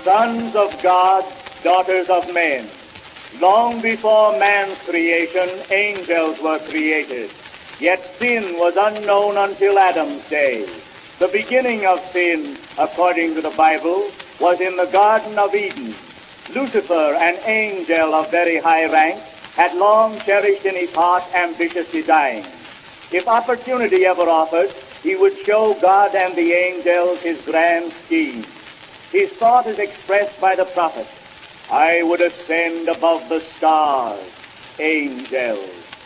Sons of God, daughters of men. Long before man's creation, angels were created. Yet sin was unknown until Adam's day. The beginning of sin, according to the Bible, was in the Garden of Eden. Lucifer, an angel of very high rank, had long cherished in his heart ambitious designs. If opportunity ever offered, he would show God and the angels his grand scheme. His thought is expressed by the prophet: I would ascend above the stars, angels.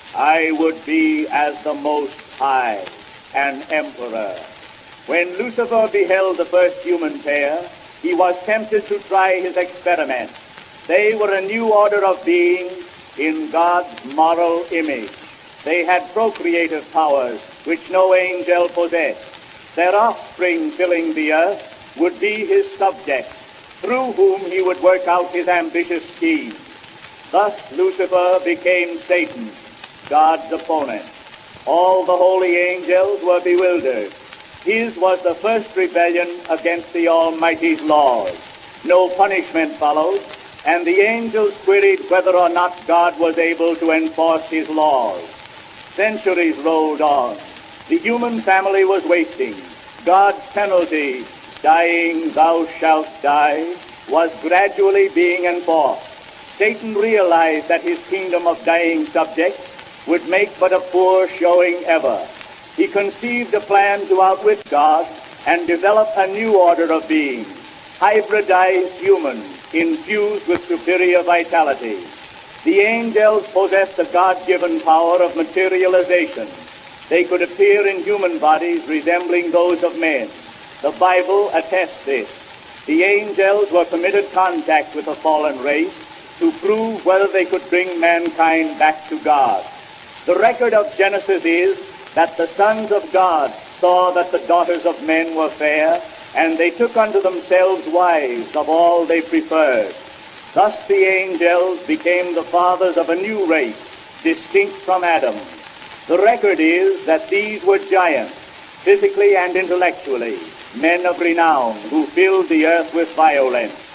I would be as the Most High, an emperor. When Lucifer beheld the first human pair, he was tempted to try his experiment. They were a new order of beings in God's moral image. They had procreative powers which no angel possessed. Their offspring filling the earth would be his subjects, through whom he would work out his ambitious schemes. Thus Lucifer became Satan, God's opponent. All the holy angels were bewildered. His was the first rebellion against the Almighty's laws. No punishment followed, and the angels queried whether or not God was able to enforce his laws. Centuries rolled on. The human family was wasting. God's penalty, dying thou shalt die, was gradually being enforced. Satan realized that his kingdom of dying subjects would make but a poor showing ever. He conceived a plan to outwit God and develop a new order of beings, hybridized humans infused with superior vitality. The angels possessed the God-given power of materialization. They could appear in human bodies resembling those of men. The Bible attests this. The angels were permitted contact with the fallen race to prove whether they could bring mankind back to God. The record of Genesis is that the sons of God saw that the daughters of men were fair, and they took unto themselves wives of all they preferred. Thus the angels became the fathers of a new race, distinct from Adam. The record is that these were giants, physically and intellectually, men of renown who filled the earth with violence.